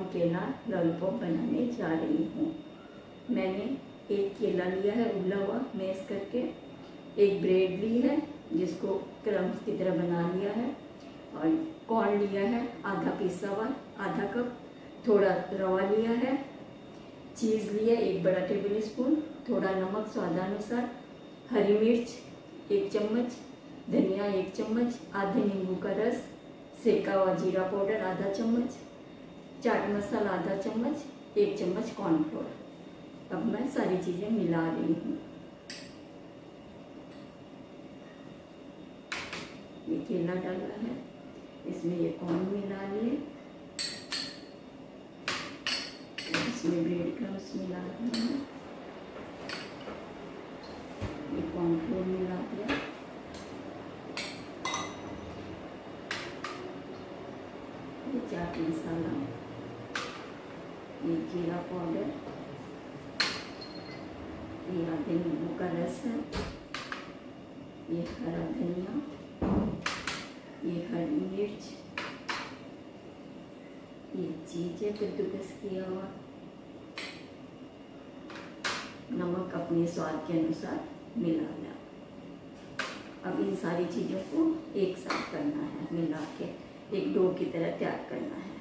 केला लॉलीपॉप बनाने जा रही हूँ। मैंने एक केला लिया है उबला हुआ मैश करके, एक ब्रेड ली है जिसको क्रम्स की तरह बना लिया है, और कॉर्न लिया है आधा पिसा हुआ आधा कप, थोड़ा रवा लिया है, चीज़ लिया 1 बड़ा टेबल स्पून, थोड़ा नमक स्वादानुसार, हरी मिर्च 1 चम्मच, धनिया 1 चम्मच, आधे नींबू का रस, सेका हुआ जीरा पाउडर आधा चम्मच, चाट मसाला आधा चम्मच, 1 चम्मच कॉर्नफ्लोर। अब मैं सारी चीज़ें मिला रही हूँ। ये केला डाला है, इसमें ये कॉर्न मिला लिए, इसमें ब्रेड क्रम्स मिला रही हूँ, ये कॉर्नफ्लोर मिला दिया, ये चाट मसाला, ये जीरा पाउडर, ये आधे नींबू का रस है, ये हरा धनिया, ये हरी मिर्च, ये चीज़ है कद्दूकस किया हुआ, नमक अपने स्वाद के अनुसार मिला लें। अब इन सारी चीज़ों को एक साथ करना है, मिला के एक डो की तरह तैयार करना है।